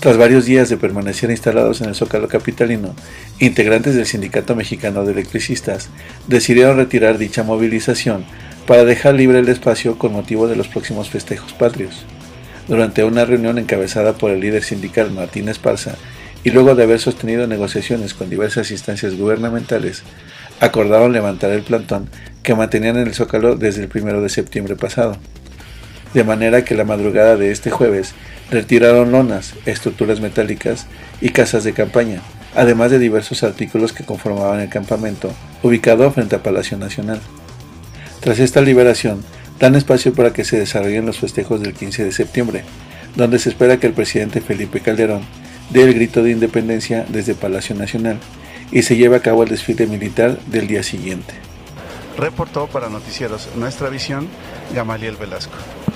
Tras varios días de permanecer instalados en el Zócalo capitalino, integrantes del Sindicato Mexicano de Electricistas decidieron retirar dicha movilización para dejar libre el espacio con motivo de los próximos festejos patrios. Durante una reunión encabezada por el líder sindical Martín Esparza y luego de haber sostenido negociaciones con diversas instancias gubernamentales, acordaron levantar el plantón que mantenían en el Zócalo desde el 1 de septiembre pasado. De manera que la madrugada de este jueves retiraron lonas, estructuras metálicas y casas de campaña, además de diversos artículos que conformaban el campamento, ubicado frente a Palacio Nacional. Tras esta liberación, dan espacio para que se desarrollen los festejos del 15 de septiembre, donde se espera que el presidente Felipe Calderón dé el grito de independencia desde Palacio Nacional y se lleve a cabo el desfile militar del día siguiente. Reportó para Noticieros Nuestra Visión, Gamaliel Velasco.